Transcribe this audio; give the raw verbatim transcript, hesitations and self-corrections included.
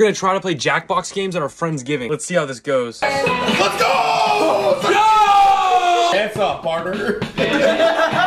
We're gonna try to play Jackbox games at our Friendsgiving. Let's see how this goes. Let's go! Go! Hands up, partner.